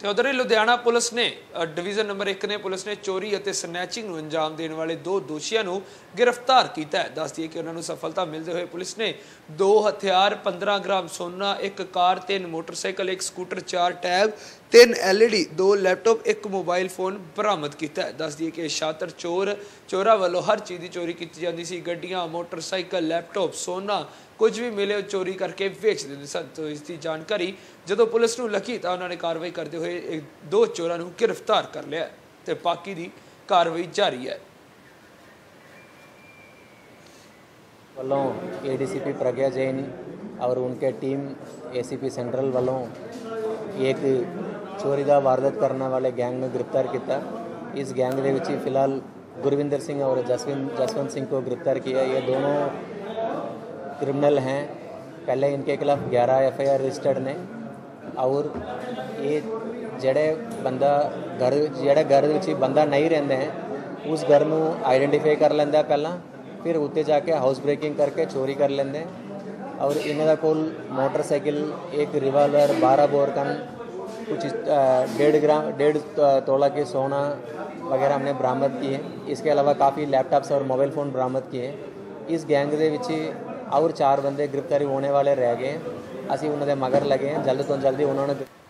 तो उधर ही लुधियाना पुलिस ने डिवीजन नंबर 1 ने पुलिस ने चोरी और स्नैचिंग को अंजाम देने वाले 2 दोषियों को गिरफ्तार किया है। दस दिए कि उन्होंने सफलता मिलते हुए पुलिस ने 2 हथियार, 15 ग्राम सोना, 1 car, 3 motorcycle, 1 scooter, 4 tab, 3 LED, 2 laptop, 1 mobile phone बरामद किया है। दस दिए कि शातिर चोरा वालों हर चीज़ की चोरी की जाती सी, गड्डियां, मोटरसाइकिल, लैपटॉप, सोना कुछ भी मिले चोरी करके बेच देते सन। तो इसकी जानकारी जो पुलिस को लगी तो उन्होंने कार्रवाई करते हुए 2 चोरों को गिरफ्तार कर लिया तो बाकी की कार्रवाई जारी है। वालों ADCP प्रज्ञा जैन और उनके टीम ACP सेंट्रल वालों एक चोरी का वारदात करने वाले गैंग में गिरफ्तार किया। इस गैंग के विच फिलहाल गुरविंदर सिंह और जसवंत सिंह को गिरफ्तार किया। ये दोनों क्रिमिनल हैं। पहले इनके खिलाफ 11 FIR रजिस्टर्ड ने और ये जड़े घर विच बंदा नहीं रहिंदा है उस घर नूं आइडेंटिफाई कर लैंदा पहला, फिर उत्ते जाके हाउस ब्रेकिंग करके चोरी कर लेंदे और इन्हां दा कोल मोटरसाइकिल, एक रिवाल्वर, 12 बोर गन, कुछ 1.5 तोला के सोना वगैरह हमने बरामद किए। इसके अलावा काफ़ी लैपटॉप्स और मोबाइल फ़ोन बरामद किए। इस गैंग के विच और 4 बंदे गिरफ्तारी होने वाले रह गए। असी उन्होंने मगर लगे हैं, जल्द तो जल्दी उन्होंने